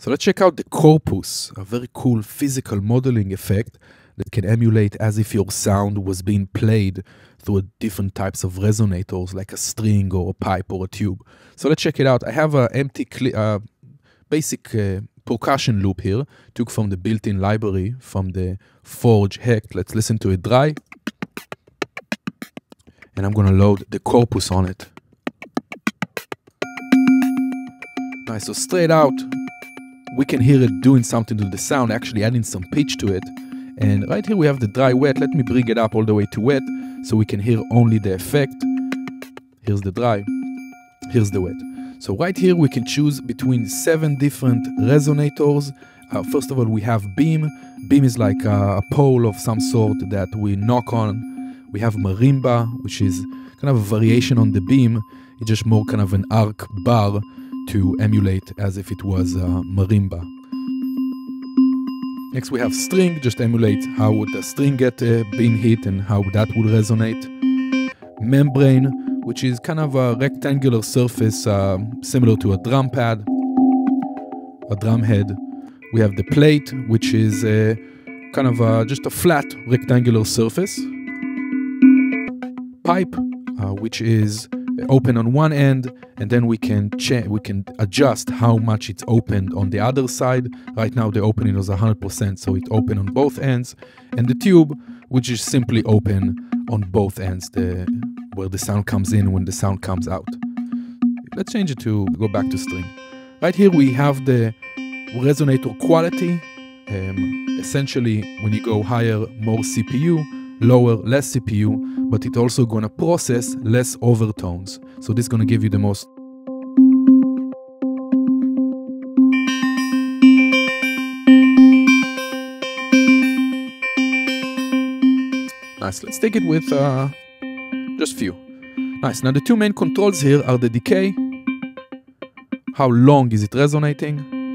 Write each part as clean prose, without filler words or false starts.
So let's check out the Corpus, a very cool physical modeling effect that can emulate as if your sound was being played through different types of resonators, like a string or a pipe or a tube. So let's check it out. I have an empty basic percussion loop here, took from the built-in library from the Forge Hacked. Let's listen to it dry. And I'm gonna load the Corpus on it. Nice, so straight out, we can hear it doing something to the sound, actually adding some pitch to it. And right here we have the dry wet. Let me bring it up all the way to wet so we can hear only the effect. Here's the dry, here's the wet. So right here we can choose between 7 different resonators. First of all, we have beam. Beam is like a pole of some sort that we knock on. We have marimba, which is kind of a variation on the beam. It's just more kind of an arc bar to emulate as if it was marimba. Next we have string, just emulate how would the string get being hit and how that would resonate. Membrane, which is kind of a rectangular surface similar to a drum pad, a drum head. We have the plate, which is kind of just a flat rectangular surface. Pipe, which is open on one end, and then we can adjust how much it's opened on the other side. Right now the opening is 100%, so it's open on both ends. And the tube, which is simply open on both ends, where the sound comes in when the sound comes out. Let's change it to go back to string. Right here we have the resonator quality. Essentially, when you go higher, more CPU, lower, less CPU, but it's also going to process less overtones. So this is going to give you the most. Nice, let's take it with just few. Nice, now the 2 main controls here are the decay. How long is it resonating?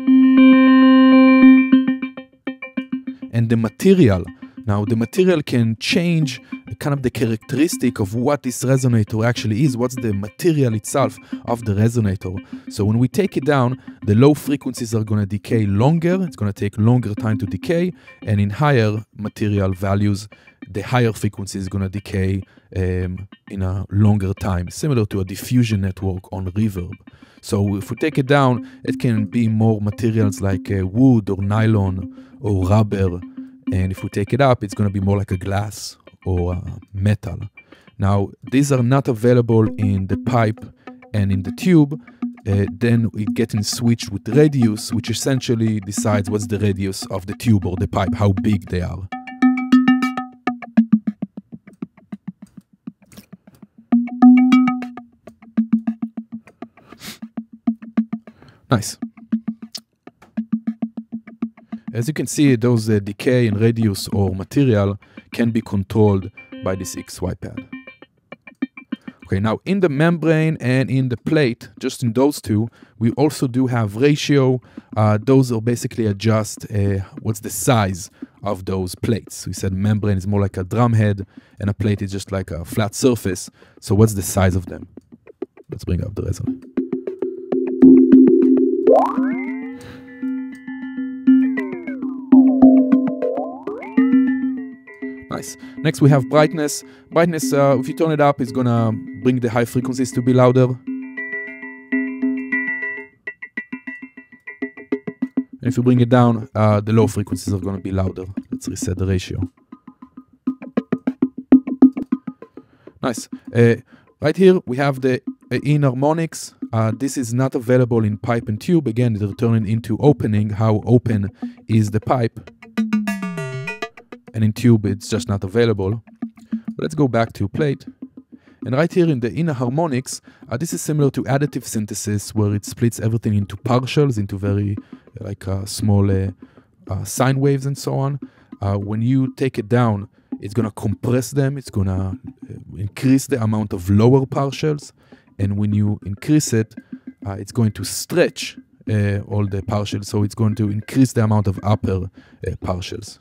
And the material. Now the material can change kind of the characteristic of what this resonator actually is, what's the material itself of the resonator. So when we take it down, the low frequencies are going to decay longer, it's going to take longer time to decay, and in higher material values, the higher frequency is going to decay in a longer time, similar to a diffusion network on reverb. So if we take it down, it can be more materials like wood or nylon or rubber. And if we take it up, it's going to be more like a glass or metal. Now, these are not available in the pipe and in the tube. Then we get in switched with radius, which essentially decides what's the radius of the tube or the pipe, how big they are. Nice. As you can see, those decay and radius or material can be controlled by this XY pad. Okay, now in the membrane and in the plate, just in those two, we also do have ratio. Those are basically adjust what's the size of those plates. We said membrane is more like a drum head and a plate is just like a flat surface. So what's the size of them? Let's bring up the resonator. Nice. Next we have brightness. Brightness, if you turn it up, it's gonna bring the high frequencies to be louder. And if you bring it down, the low frequencies are gonna be louder. Let's reset the ratio. Nice. Right here we have the inharmonics. This is not available in pipe and tube. Again, they're turning into opening. How open is the pipe? And in tube, it's just not available. But let's go back to plate. And right here in the inharmonics, this is similar to additive synthesis, where it splits everything into partials, into very small sine waves and so on. When you take it down, it's going to compress them. It's going to increase the amount of lower partials. And when you increase it, it's going to stretch all the partials. So it's going to increase the amount of upper partials.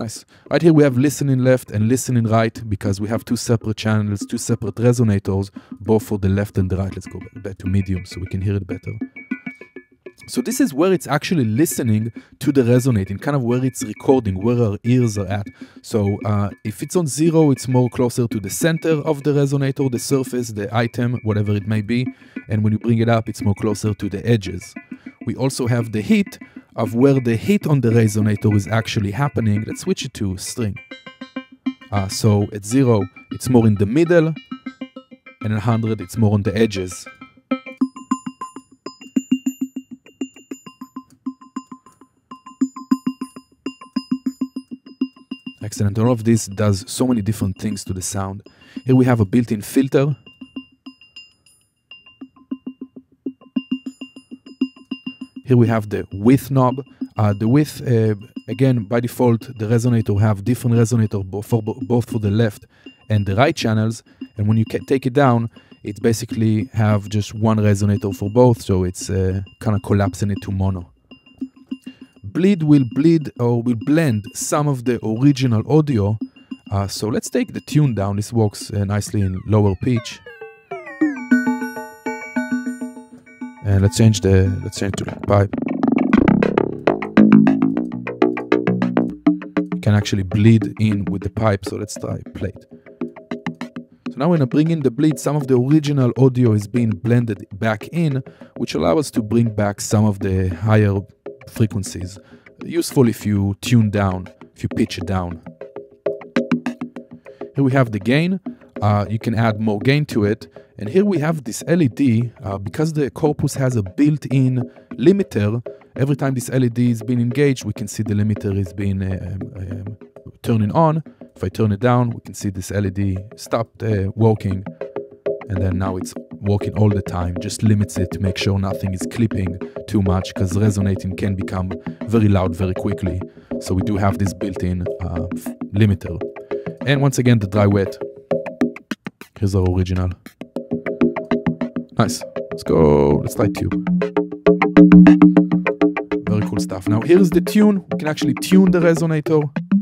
Nice. Right here we have listening left and listening right because we have two separate channels, two separate resonators, both for the left and the right. Let's go back to medium so we can hear it better. So this is where it's actually listening to the resonating, kind of where it's recording, where our ears are at. So if it's on 0, it's more closer to the center of the resonator, the surface, the item, whatever it may be. And when you bring it up, it's more closer to the edges. We also have the hit of where the hit on the resonator is actually happening. Let's switch it to string. So at 0, it's more in the middle, and at 100, it's more on the edges. Excellent. All of this does so many different things to the sound. Here we have a built-in filter. Here we have the width knob. The width, again, by default, the resonator have different resonator both for the left and the right channels. And when you take it down, it basically have just one resonator for both. So it's kind of collapsing it to mono. Bleed will blend some of the original audio. So let's take the tune down. This works nicely in lower pitch. And let's change to the pipe. You can actually bleed in with the pipe. So let's try play it. So now when I bring in the bleed, some of the original audio is being blended back in, which allows us to bring back some of the higher frequencies. Useful if you tune down, if you pitch it down. Here we have the gain. You can add more gain to it. And here we have this LED. Because the Corpus has a built-in limiter, every time this LED is being engaged, we can see the limiter is being turning on. If I turn it down, we can see this LED stopped working. And then now it's working all the time, just limits it to make sure nothing is clipping too much, because resonating can become very loud very quickly. So we do have this built-in limiter. And once again, the dry wet. Here's our original. Nice. Let's go. Let's try tube. Very cool stuff. Now here's the tune. We can actually tune the resonator.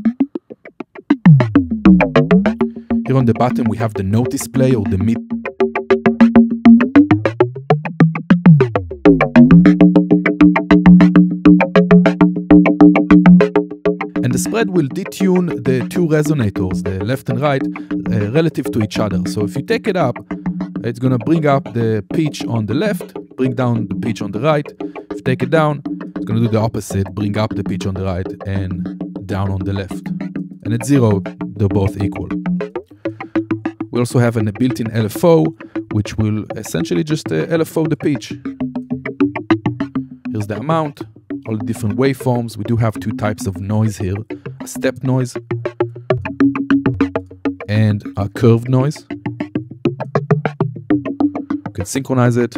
Here on the bottom we have the note display or the MIDI. The spread will detune the two resonators, the left and right, relative to each other. So if you take it up, it's going to bring up the pitch on the left, bring down the pitch on the right. If you take it down, it's going to do the opposite, bring up the pitch on the right and down on the left. And at 0, they're both equal. We also have a built-in LFO, which will essentially just LFO the pitch. Here's the amount. All the different waveforms. We do have two types of noise here, a step noise and a curved noise. We can synchronize it.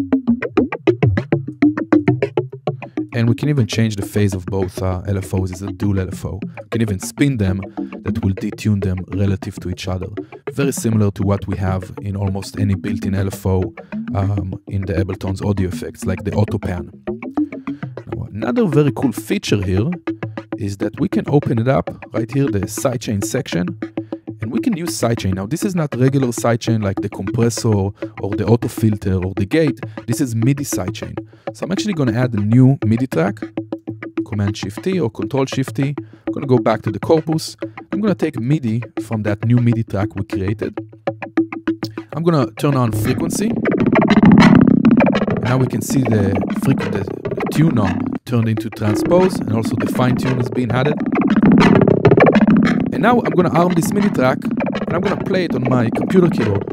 And we can even change the phase of both LFOs. It's a dual LFO. We can even spin them that will detune them relative to each other. Very similar to what we have in almost any built-in LFO in the Ableton's audio effects, like the auto pan. Another very cool feature here is that we can open it up right here, the sidechain section, and we can use sidechain. Now, this is not regular sidechain like the compressor or the auto filter or the gate. This is MIDI sidechain. So I'm actually going to add a new MIDI track, Command-Shift-T or Control-Shift-T. I'm going to go back to the Corpus. I'm going to take MIDI from that new MIDI track we created. I'm going to turn on frequency. And now we can see the tune knob turned into transpose, and also the fine tune is being added. And now I'm going to arm this MIDI track, and I'm going to play it on my computer keyboard.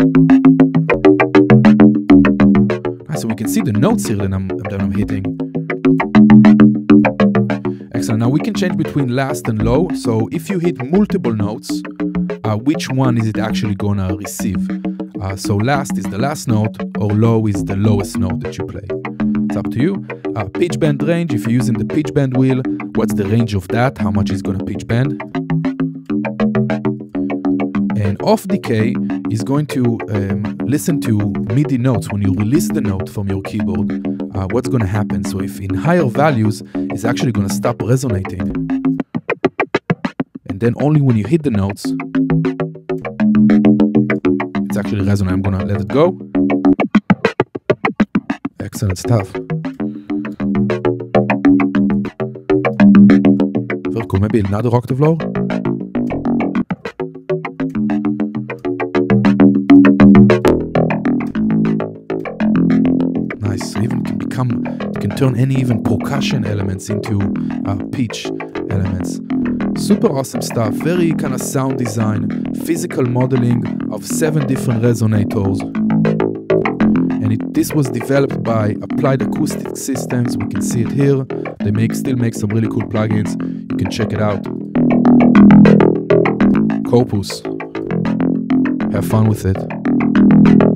So we can see the notes here that I'm hitting. Excellent. Now we can change between last and low. So if you hit multiple notes, which one is it actually going to receive? So last is the last note, or low is the lowest note that you play. It's up to you. Pitch bend range, if you're using the pitch bend wheel, what's the range of that? How much is going to pitch bend? And off decay is going to listen to MIDI notes. When you release the note from your keyboard, what's going to happen? So if in higher values, it's actually going to stop resonating. and then only when you hit the notes, it's actually resonant. I'm gonna let it go. Excellent stuff. Very cool. Maybe another octave lower. Nice. So even you can turn any even percussion elements into pitch elements. Super awesome stuff. Very kind of sound design, physical modeling of 7 different resonators. And this was developed by Applied Acoustic Systems. We can see it here. They still make some really cool plugins. You can check it out. Corpus. Have fun with it.